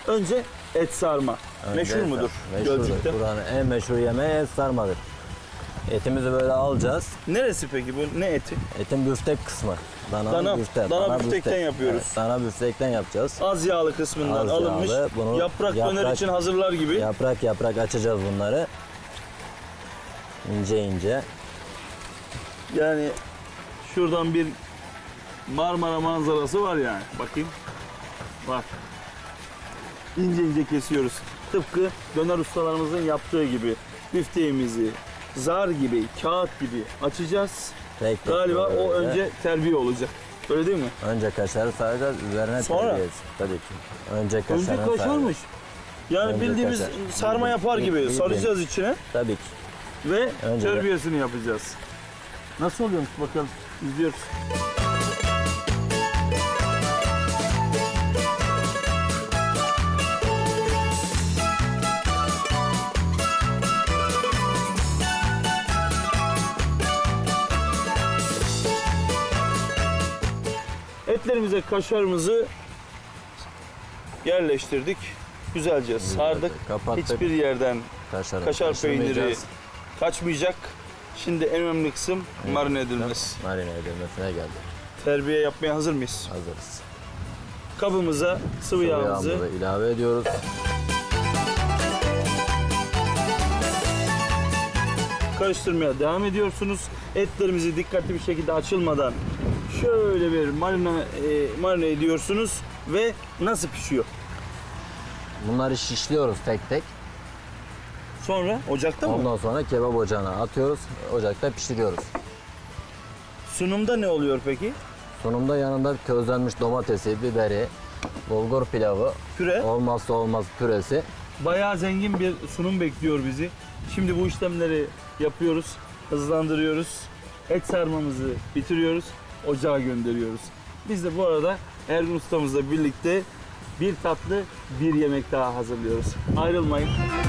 Önce et sarma. Meşhur mudur Gölcük'te? Buranın en meşhur yemeği et sarmadır. Etimizi böyle alacağız. Neresi peki bu? Ne eti? Etin büftek kısmı. Dana büftekten yapıyoruz. Evet, dana büftekten yapacağız. Az yağlı kısmından Az alınmış. yağlı. Bunu yaprak döner için hazırlar gibi. Yaprak açacağız bunları. İnce ince. Yani şuradan bir Marmara manzarası var yani. Bakayım. Bak. İnce ince kesiyoruz. Tıpkı döner ustalarımızın yaptığı gibi. Büfteğimizi zar gibi, kağıt gibi açacağız. Tek Galiba o önce terbiye olacak. Öyle değil mi? Önce kaşarı saracağız, üzerine sonra terbiyesi. Tabii ki. Önce kaşarı Önce kaşarmış. Yani önce bildiğimiz kaşar. sarma yapar gibi saracağız içine. Tabii ki. Ve önce terbiyesini yapacağız. Nasıl oluyormuş bakalım. İzliyoruz. Etlerimize kaşarımızı yerleştirdik. Güzelce sardık. Kapattık. Hiçbir yerden kaşar peyniri kaçmayacak. Şimdi en önemli kısım marine edilmesi. Marine edilmesine geldi. Terbiye yapmaya hazır mıyız? Hazırız. Kabımıza sıvı yağımızı ilave ediyoruz. karıştırmaya devam ediyorsunuz. Etlerimizi dikkatli bir şekilde açılmadan şöyle bir marine ediyorsunuz ve nasıl pişiyor? Bunları şişliyoruz tek tek. Sonra ocakta mı? Ondan sonra kebap ocağına atıyoruz. Ocakta pişiriyoruz. Sunumda ne oluyor peki? Sunumda yanında közlenmiş domatesi, biberi, bulgur pilavı, Püre. olmazsa olmaz püresi. Bayağı zengin bir sunum bekliyor bizi. Şimdi bu işlemleri yapıyoruz, hızlandırıyoruz. Et sarmamızı bitiriyoruz, ocağa gönderiyoruz. Biz de bu arada Ergun ustamızla birlikte bir tatlı, bir yemek daha hazırlıyoruz. Ayrılmayın.